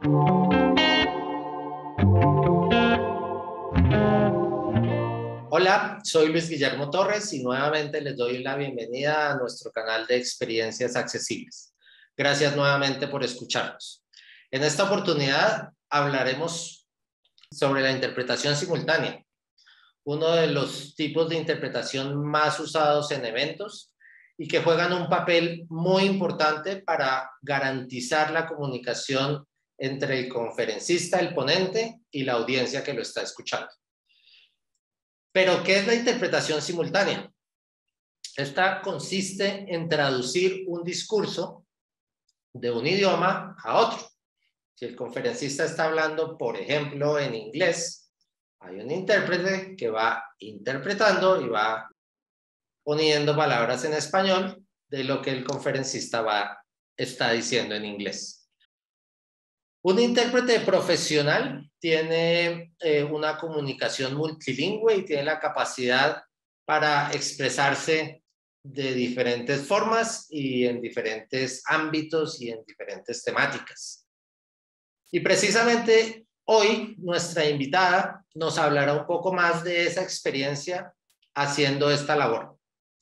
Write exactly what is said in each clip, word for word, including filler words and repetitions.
Hola, soy Luis Guillermo Torres y nuevamente les doy la bienvenida a nuestro canal de experiencias accesibles. Gracias nuevamente por escucharnos. En esta oportunidad hablaremos sobre la interpretación simultánea, uno de los tipos de interpretación más usados en eventos y que juegan un papel muy importante para garantizar la comunicación entre el conferencista, el ponente y la audiencia que lo está escuchando. Pero, ¿qué es la interpretación simultánea? Esta consiste en traducir un discurso de un idioma a otro. Si el conferencista está hablando, por ejemplo, en inglés, hay un intérprete que va interpretando y va poniendo palabras en español de lo que el conferencista va, está diciendo en inglés. Un intérprete profesional tiene eh, una comunicación multilingüe y tiene la capacidad para expresarse de diferentes formas y en diferentes ámbitos y en diferentes temáticas. Y precisamente hoy nuestra invitada nos hablará un poco más de esa experiencia haciendo esta labor.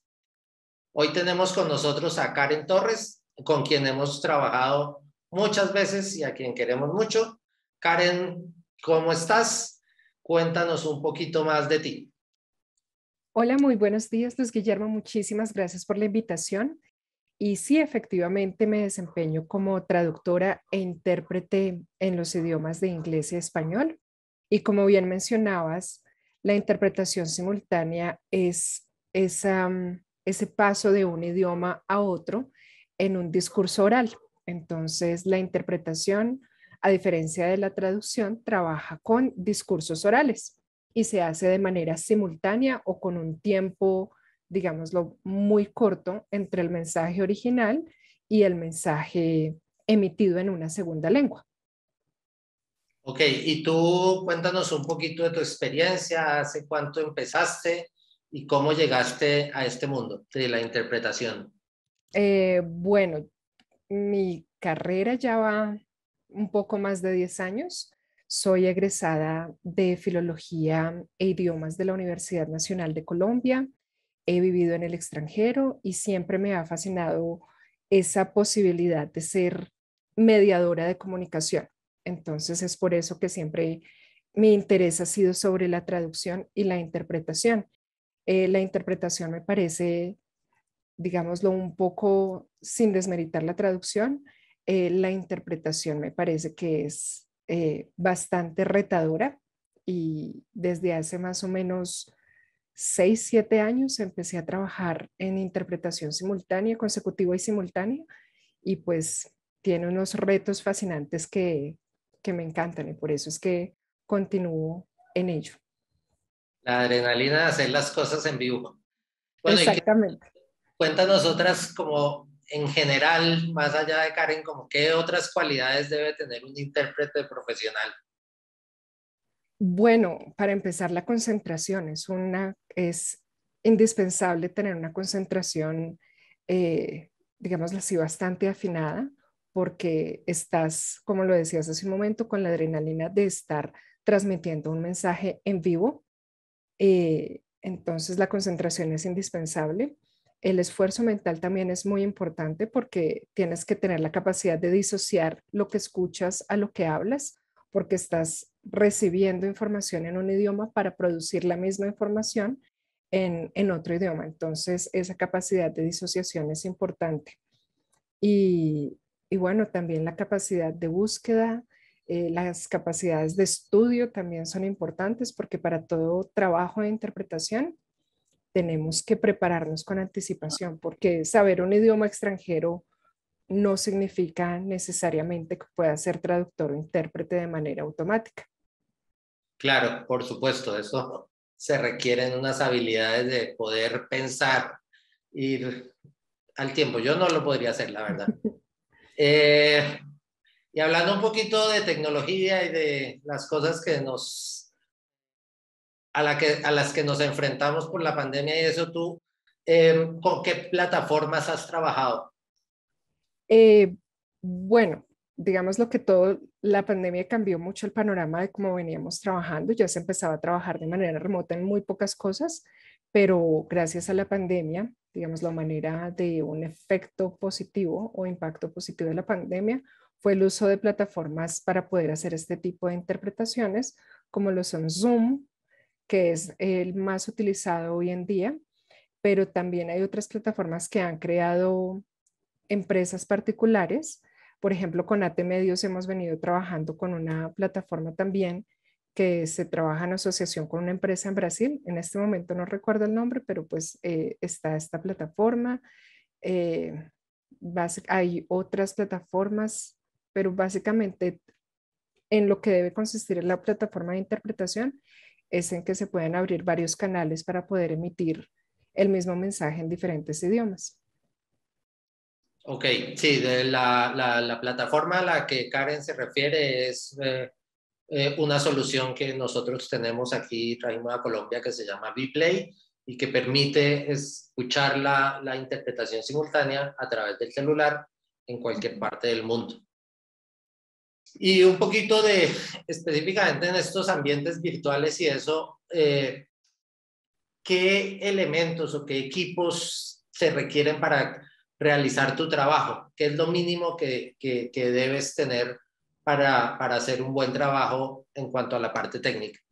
Hoy tenemos con nosotros a Karen Torres, con quien hemos trabajado muchas veces y a quien queremos mucho. Karen, ¿cómo estás? Cuéntanos un poquito más de ti. Hola, muy buenos días, Luis Guillermo. Muchísimas gracias por la invitación. Y sí, efectivamente me desempeño como traductora e intérprete en los idiomas de inglés y español. Y como bien mencionabas, la interpretación simultánea es esa, mm, ese paso de un idioma a otro en un discurso oral. Entonces, la interpretación, a diferencia de la traducción, trabaja con discursos orales y se hace de manera simultánea o con un tiempo, digámoslo, muy corto entre el mensaje original y el mensaje emitido en una segunda lengua. Ok, y tú cuéntanos un poquito de tu experiencia, hace cuánto empezaste y cómo llegaste a este mundo de la interpretación. Eh, bueno, mi carrera ya va un poco más de diez años. Soy egresada de Filología e Idiomas de la Universidad Nacional de Colombia. He vivido en el extranjero y siempre me ha fascinado esa posibilidad de ser mediadora de comunicación. Entonces es por eso que siempre mi interés ha sido sobre la traducción y la interpretación. Eh, la interpretación me parece, digámoslo, un poco sin desmeritar la traducción, eh, la interpretación me parece que es eh, bastante retadora y desde hace más o menos seis, siete años empecé a trabajar en interpretación simultánea, consecutiva y simultánea y pues tiene unos retos fascinantes que, que me encantan y por eso es que continúo en ello. La adrenalina de hacer las cosas en vivo. Bueno, y qué, Exactamente. cuéntanos otras como en general, más allá de Karen, como qué otras cualidades debe tener un intérprete profesional. Bueno, para empezar, la concentración es una, es indispensable tener una concentración, eh, digámoslo así, bastante afinada, porque estás, como lo decías hace un momento, con la adrenalina de estar transmitiendo un mensaje en vivo. Eh, entonces, la concentración es indispensable. El esfuerzo mental también es muy importante porque tienes que tener la capacidad de disociar lo que escuchas a lo que hablas, porque estás recibiendo información en un idioma para producir la misma información en, en otro idioma. Entonces, esa capacidad de disociación es importante. Y, y bueno, también la capacidad de búsqueda, eh, las capacidades de estudio también son importantes porque para todo trabajo de interpretación tenemos que prepararnos con anticipación porque saber un idioma extranjero no significa necesariamente que pueda ser traductor o intérprete de manera automática. Claro, por supuesto, eso se requieren unas habilidades de poder pensar, ir al tiempo. Yo no lo podría hacer, la verdad. Eh, y hablando un poquito de tecnología y de las cosas que nos, a, la que, a las que nos enfrentamos por la pandemia y eso, tú, eh, ¿con qué plataformas has trabajado? Eh, bueno, digamos lo que todo, la pandemia cambió mucho el panorama de cómo veníamos trabajando. Ya se empezaba a trabajar de manera remota en muy pocas cosas, pero gracias a la pandemia, digamos, la manera de un efecto positivo o impacto positivo de la pandemia fue el uso de plataformas para poder hacer este tipo de interpretaciones, como lo son Zoom, que es el más utilizado hoy en día, pero también hay otras plataformas que han creado empresas particulares. Por ejemplo, con A T Medios hemos venido trabajando con una plataforma también que se trabaja en asociación con una empresa en Brasil. En este momento no recuerdo el nombre, pero pues eh, está esta plataforma. Eh, hay otras plataformas, pero básicamente en lo que debe consistir la plataforma de interpretación es en que se pueden abrir varios canales para poder emitir el mismo mensaje en diferentes idiomas. Ok, sí, de la, la, la plataforma a la que Karen se refiere es eh, eh, una solución que nosotros tenemos aquí, trajimos a Colombia, que se llama Vplay y que permite escuchar la, la interpretación simultánea a través del celular en cualquier parte del mundo. Y un poquito de, específicamente en estos ambientes virtuales y eso, eh, ¿qué elementos o qué equipos se requieren para realizar tu trabajo? ¿Qué es lo mínimo que, que, que debes tener para, para hacer un buen trabajo en cuanto a la parte técnica?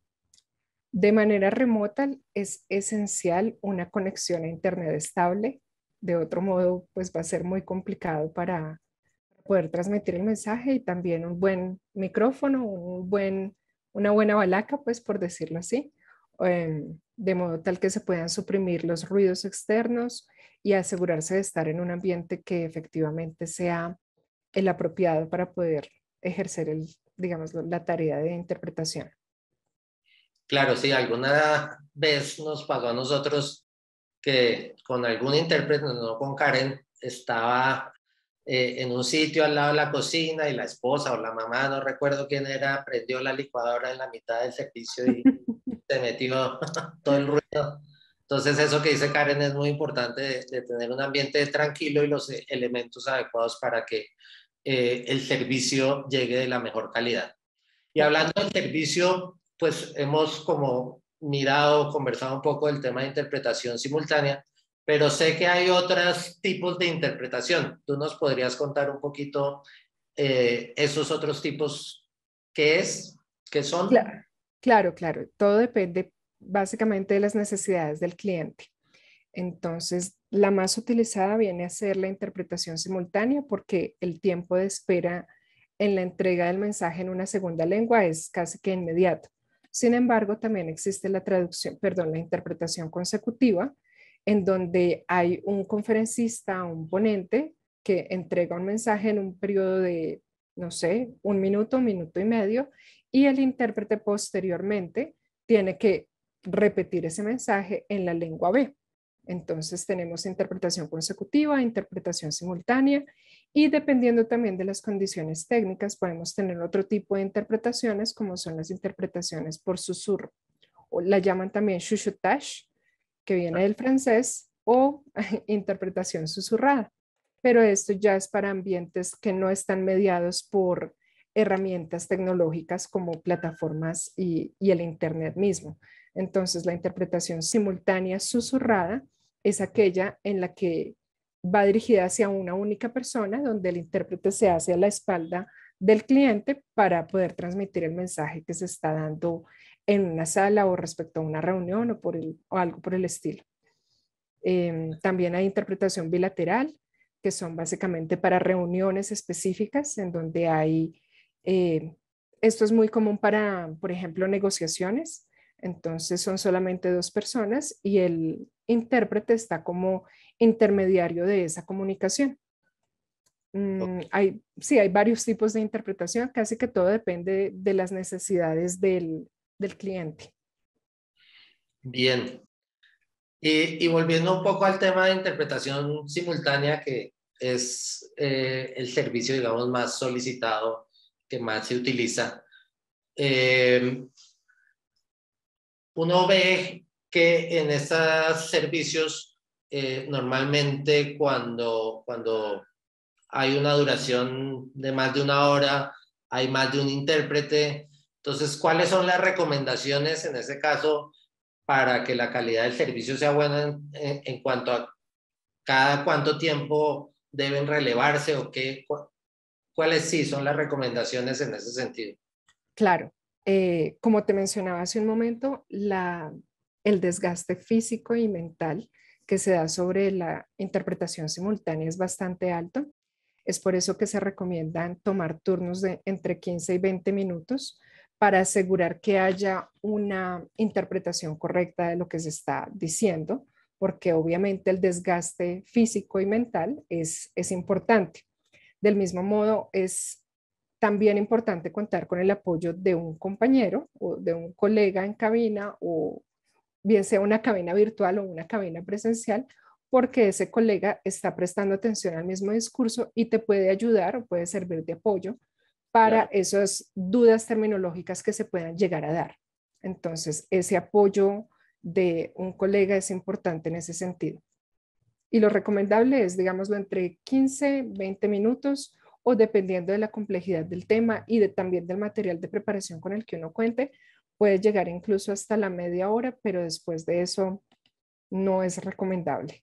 De manera remota es esencial una conexión a Internet estable. De otro modo, pues va a ser muy complicado para poder transmitir el mensaje y también un buen micrófono, un buen, una buena balaca, pues por decirlo así, eh, de modo tal que se puedan suprimir los ruidos externos y asegurarse de estar en un ambiente que efectivamente sea el apropiado para poder ejercer el, digamos, la tarea de interpretación. Claro, sí, alguna vez nos pasó a nosotros que con algún intérprete, no con Karen, estaba eh, en un sitio al lado de la cocina y la esposa o la mamá, no recuerdo quién era, prendió la licuadora en la mitad del servicio y se metió todo el ruido. Entonces eso que dice Karen es muy importante de, de tener un ambiente tranquilo y los elementos adecuados para que eh, el servicio llegue de la mejor calidad. Y hablando del servicio, pues hemos como mirado, conversado un poco del tema de interpretación simultánea, pero sé que hay otros tipos de interpretación. ¿Tú nos podrías contar un poquito eh, esos otros tipos? ¿Qué es? ¿Qué son? Claro, claro, claro. Todo depende básicamente de las necesidades del cliente. Entonces, la más utilizada viene a ser la interpretación simultánea porque el tiempo de espera en la entrega del mensaje en una segunda lengua es casi que inmediato. Sin embargo, también existe la traducción, perdón, la interpretación consecutiva, en donde hay un conferencista, un ponente que entrega un mensaje en un periodo de, no sé, un minuto, un minuto y medio, y el intérprete posteriormente tiene que repetir ese mensaje en la lengua B. Entonces tenemos interpretación consecutiva, interpretación simultánea y dependiendo también de las condiciones técnicas podemos tener otro tipo de interpretaciones como son las interpretaciones por susurro o la llaman también chuchotage, que viene del francés, o interpretación susurrada. Pero esto ya es para ambientes que no están mediados por herramientas tecnológicas como plataformas y, y el Internet mismo. Entonces, la interpretación simultánea susurrada es aquella en la que va dirigida hacia una única persona, donde el intérprete se hace a la espalda del cliente para poder transmitir el mensaje que se está dando en una sala o respecto a una reunión o, por el, o algo por el estilo. Eh, también hay interpretación bilateral, que son básicamente para reuniones específicas en donde hay, eh, esto es muy común para, por ejemplo, negociaciones. Entonces son solamente dos personas y el intérprete está como intermediario de esa comunicación. Mm, hay, sí, hay varios tipos de interpretación, casi que todo depende de las necesidades del, del cliente. Bien. Y, y volviendo un poco al tema de interpretación simultánea, que es eh, el servicio, digamos, más solicitado, que más se utiliza, eh, uno ve que en estos servicios, eh, normalmente cuando, cuando hay una duración de más de una hora, hay más de un intérprete. Entonces, ¿cuáles son las recomendaciones en ese caso para que la calidad del servicio sea buena en, en, en cuanto a cada cuánto tiempo deben relevarse o qué, cu cuáles sí son las recomendaciones en ese sentido? Claro, eh, como te mencionaba hace un momento, la, el desgaste físico y mental que se da sobre la interpretación simultánea es bastante alto. Es por eso que se recomiendan tomar turnos de entre quince y veinte minutos para asegurar que haya una interpretación correcta de lo que se está diciendo, porque obviamente el desgaste físico y mental es, es importante. Del mismo modo, es también importante contar con el apoyo de un compañero o de un colega en cabina, o bien sea una cabina virtual o una cabina presencial, porque ese colega está prestando atención al mismo discurso y te puede ayudar o puede servir de apoyo para Claro. esas dudas terminológicas que se puedan llegar a dar. Entonces, ese apoyo de un colega es importante en ese sentido. Y lo recomendable es, digámoslo, entre quince, veinte minutos, o dependiendo de la complejidad del tema y de, también del material de preparación con el que uno cuente, puede llegar incluso hasta la media hora, pero después de eso no es recomendable.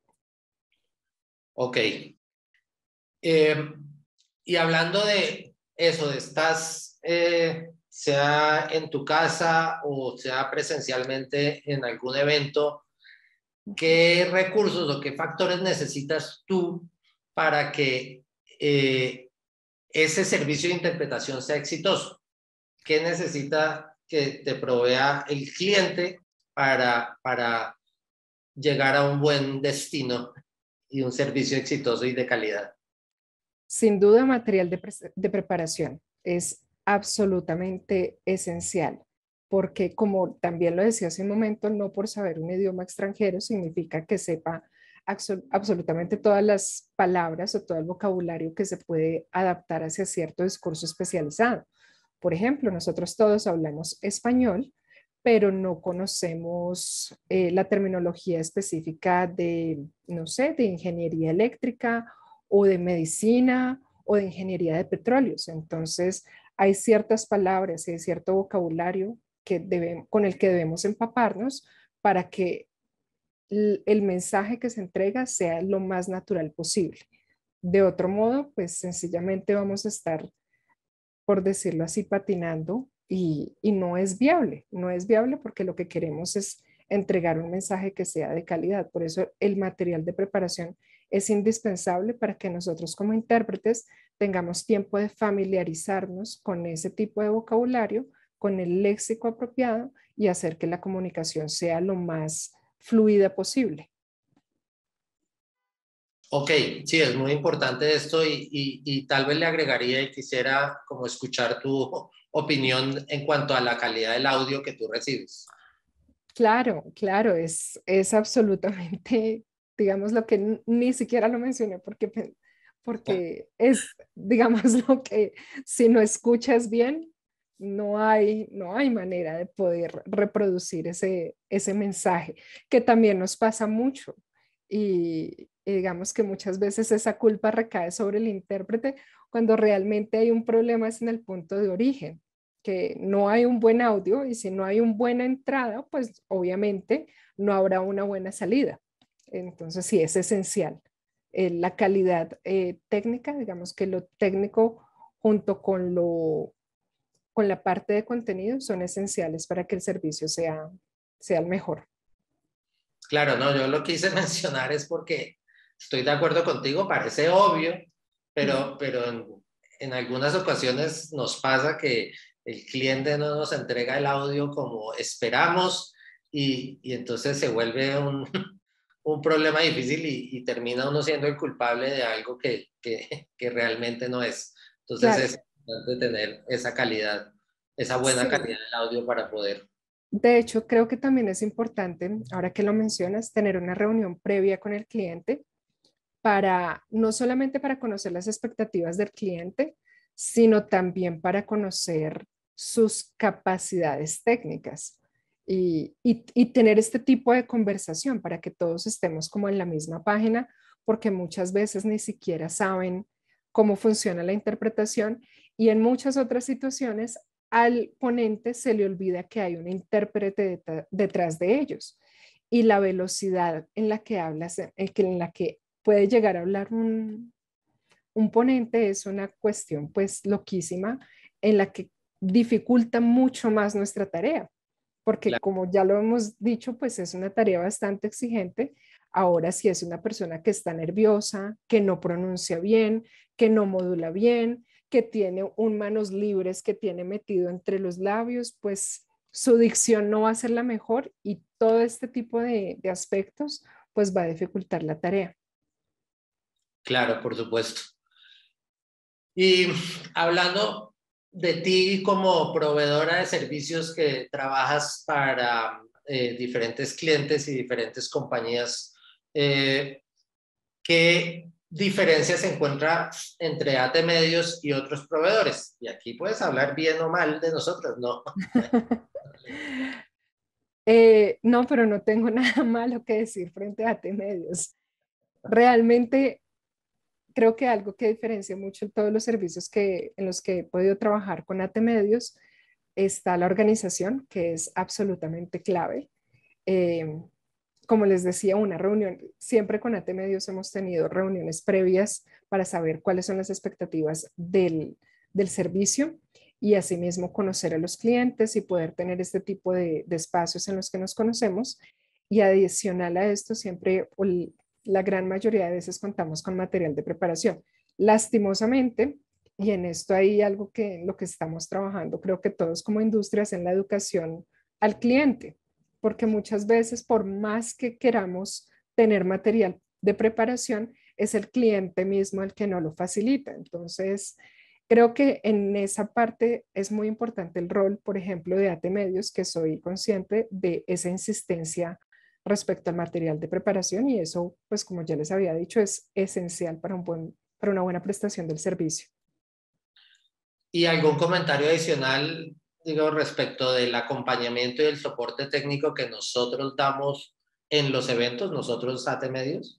Ok. Eh, y hablando de eso, de estás, eh, sea en tu casa o sea presencialmente en algún evento, ¿qué recursos o qué factores necesitas tú para que eh, ese servicio de interpretación sea exitoso? ¿Qué necesita que te provea el cliente para, para llegar a un buen destino y un servicio exitoso y de calidad? Sin duda, material de, pre de preparación es absolutamente esencial, porque como también lo decía hace un momento, no por saber un idioma extranjero significa que sepa absolutamente todas las palabras o todo el vocabulario que se puede adaptar hacia cierto discurso especializado. Por ejemplo, nosotros todos hablamos español, pero no conocemos eh, la terminología específica de, no sé, de ingeniería eléctrica o de medicina o de ingeniería de petróleos. Entonces, hay ciertas palabras y hay cierto vocabulario que debe, con el que debemos empaparnos para que el, el mensaje que se entrega sea lo más natural posible. De otro modo, pues sencillamente vamos a estar, por decirlo así, patinando, y, y no es viable, no es viable porque lo que queremos es entregar un mensaje que sea de calidad. Por eso el material de preparación es indispensable para que nosotros como intérpretes tengamos tiempo de familiarizarnos con ese tipo de vocabulario, con el léxico apropiado, y hacer que la comunicación sea lo más fluida posible. Ok, sí, es muy importante esto y, y, y tal vez le agregaría y quisiera como escuchar tu opinión en cuanto a la calidad del audio que tú recibes. Claro, claro, es, es absolutamente, digamos, lo que ni siquiera lo mencioné porque, porque es, digamos, lo que si no escuchas bien, no hay, no hay manera de poder reproducir ese, ese mensaje, que también nos pasa mucho. Y, y digamos que muchas veces esa culpa recae sobre el intérprete cuando realmente hay un problema es en el punto de origen, que no hay un buen audio, y si no hay una buena entrada, pues obviamente no habrá una buena salida. Entonces sí, es esencial. Eh, la calidad eh, técnica, digamos que lo técnico junto con, lo, con la parte de contenido son esenciales para que el servicio sea, sea el mejor. Claro, no, yo lo quise mencionar es porque estoy de acuerdo contigo, parece obvio, pero, pero en, en algunas ocasiones nos pasa que el cliente no nos entrega el audio como esperamos y, y entonces se vuelve un, un problema difícil y, y termina uno siendo el culpable de algo que, que, que realmente no es. Entonces Claro, es importante tener esa calidad, esa buena sí. calidad del audio para poder. De hecho, creo que también es importante, ahora que lo mencionas, tener una reunión previa con el cliente para, no solamente para conocer las expectativas del cliente, sino también para conocer sus capacidades técnicas, y, y, y tener este tipo de conversación para que todos estemos como en la misma página, porque muchas veces ni siquiera saben cómo funciona la interpretación Y en muchas otras situaciones, al ponente se le olvida que hay un intérprete detrás de ellos. Y la velocidad en la que hablas, en la que puede llegar a hablar un, un ponente es una cuestión pues loquísima en la que dificulta mucho más nuestra tarea, porque Claro, como ya lo hemos dicho, pues es una tarea bastante exigente. Ahora, si es una persona que está nerviosa, que no pronuncia bien, que no modula bien, que tiene un manos libres que tiene metido entre los labios, pues su dicción no va a ser la mejor y todo este tipo de, de aspectos pues va a dificultar la tarea. claro, por supuesto. Y hablando de ti como proveedora de servicios que trabajas para eh, diferentes clientes y diferentes compañías, eh, ¿qué diferencia se encuentra entre A T Medios y otros proveedores? Y aquí puedes hablar bien o mal de nosotros, ¿no? Eh, no, pero no tengo nada malo que decir frente a A T Medios. Realmente creo que algo que diferencia mucho en todos los servicios que, en los que he podido trabajar con A T Medios está la organización, que es absolutamente clave. Eh, como les decía, una reunión, siempre con A T Medios hemos tenido reuniones previas para saber cuáles son las expectativas del, del servicio y asimismo conocer a los clientes y poder tener este tipo de, de espacios en los que nos conocemos. Y adicional a esto, siempre la gran mayoría de veces contamos con material de preparación. Lastimosamente, y en esto hay algo que en lo que estamos trabajando, creo que todos como industrias, en la educación al cliente, porque muchas veces por más que queramos tener material de preparación, es el cliente mismo el que no lo facilita. Entonces, creo que en esa parte es muy importante el rol, por ejemplo, de A T Medios, que soy consciente de esa insistencia respecto al material de preparación y eso, pues como ya les había dicho, es esencial para, un buen, para una buena prestación del servicio. ¿Y algún comentario adicional, digo, respecto del acompañamiento y el soporte técnico que nosotros damos en los eventos, nosotros A T Medios?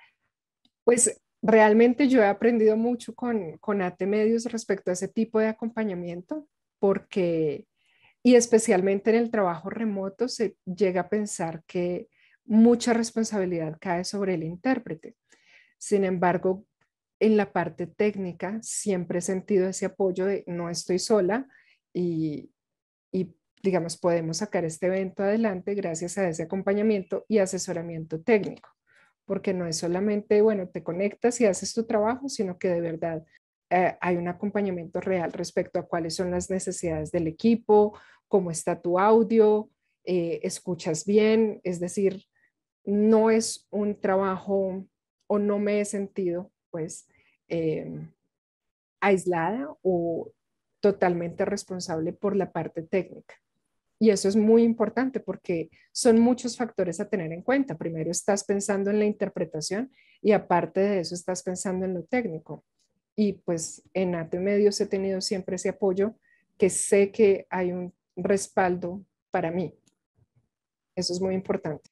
Pues realmente yo he aprendido mucho con, con A T Medios respecto a ese tipo de acompañamiento, porque, y especialmente en el trabajo remoto, se llega a pensar que mucha responsabilidad cae sobre el intérprete. Sin embargo, en la parte técnica siempre he sentido ese apoyo de no estoy sola y, y digamos, podemos sacar este evento adelante gracias a ese acompañamiento y asesoramiento técnico, porque no es solamente, bueno, te conectas y haces tu trabajo, sino que de verdad eh, hay un acompañamiento real respecto a cuáles son las necesidades del equipo, cómo está tu audio, eh, escuchas bien, es decir, no es un trabajo o no me he sentido pues eh, aislada o totalmente responsable por la parte técnica. Y eso es muy importante porque son muchos factores a tener en cuenta. Primero estás pensando en la interpretación y aparte de eso estás pensando en lo técnico. Y pues en A T Medios he tenido siempre ese apoyo que sé que hay un respaldo para mí. Eso es muy importante.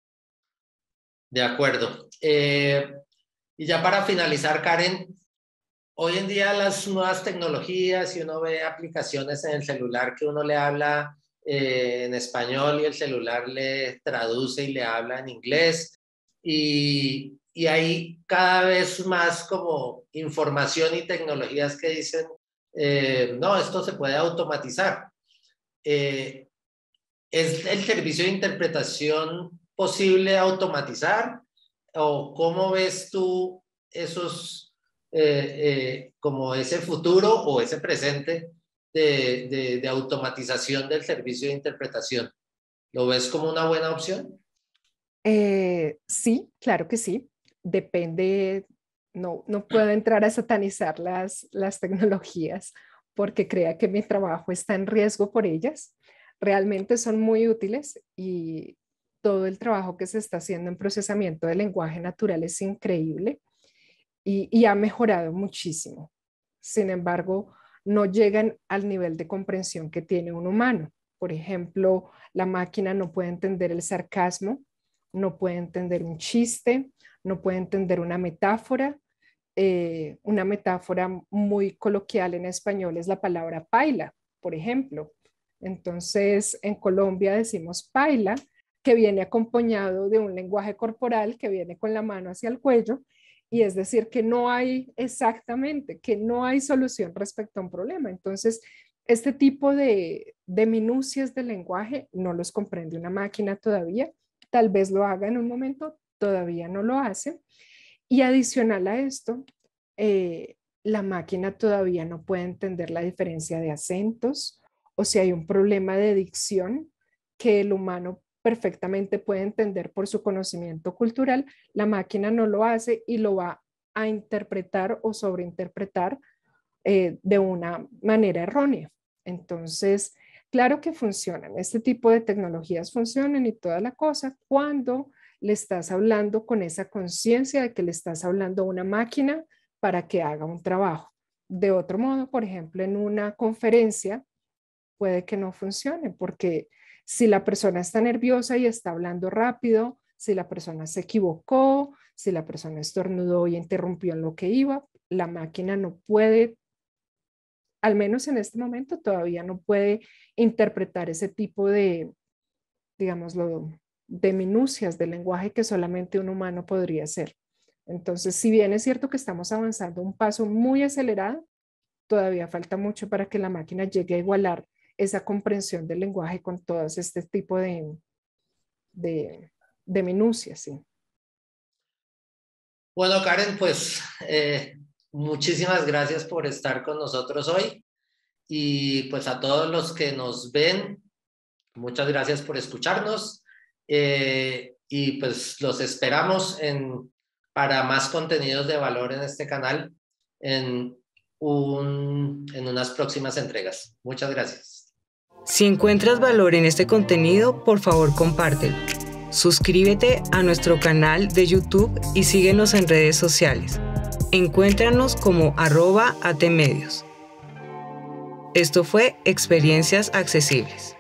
De acuerdo. Eh, y ya para finalizar, Karen, hoy en día las nuevas tecnologías y uno ve aplicaciones en el celular que uno le habla eh, en español y el celular le traduce y le habla en inglés y, y hay cada vez más como información y tecnologías que dicen, eh, no, esto se puede automatizar. Eh, ¿Es el servicio de interpretación posible automatizar? ¿O cómo ves tú esos, eh, eh, como ese futuro o ese presente de, de, de automatización del servicio de interpretación? ¿Lo ves como una buena opción? Eh, sí, claro que sí. Depende, no, no puedo entrar a satanizar las, las tecnologías porque crea que mi trabajo está en riesgo por ellas. Realmente son muy útiles y todo el trabajo que se está haciendo en procesamiento de lenguaje natural es increíble y, y ha mejorado muchísimo. Sin embargo, no llegan al nivel de comprensión que tiene un humano. Por ejemplo, la máquina no puede entender el sarcasmo, no puede entender un chiste, no puede entender una metáfora, eh, una metáfora muy coloquial en español es la palabra paila, por ejemplo. Entonces, en Colombia decimos paila, que viene acompañado de un lenguaje corporal que viene con la mano hacia el cuello, y es decir, que no hay exactamente, que no hay solución respecto a un problema. Entonces, este tipo de, de minucias del lenguaje no los comprende una máquina todavía, tal vez lo haga en un momento, todavía no lo hace. Y adicional a esto, eh, la máquina todavía no puede entender la diferencia de acentos, o si hay un problema de dicción que el humano perfectamente puede entender por su conocimiento cultural, la máquina no lo hace y lo va a interpretar o sobreinterpretar eh, de una manera errónea. Entonces, claro que funcionan, este tipo de tecnologías funcionan y toda la cosa cuando le estás hablando con esa conciencia de que le estás hablando a una máquina para que haga un trabajo. De otro modo, por ejemplo, en una conferencia puede que no funcione, porque si la persona está nerviosa y está hablando rápido, si la persona se equivocó, si la persona estornudó y interrumpió en lo que iba, la máquina no puede, al menos en este momento, todavía no puede interpretar ese tipo de, digámoslo, de minucias del lenguaje que solamente un humano podría hacer. Entonces, si bien es cierto que estamos avanzando un paso muy acelerado, todavía falta mucho para que la máquina llegue a igualar esa comprensión del lenguaje con todos este tipo de, de, de minucias. ¿Sí? Bueno, Karen, pues eh, muchísimas gracias por estar con nosotros hoy, y pues a todos los que nos ven, muchas gracias por escucharnos, eh, y pues los esperamos en, para más contenidos de valor en este canal en, un, en unas próximas entregas. Muchas gracias. Si encuentras valor en este contenido, por favor compártelo. Suscríbete a nuestro canal de YouTube y síguenos en redes sociales. Encuéntranos como arroba atemedios. Esto fue Experiencias Accesibles.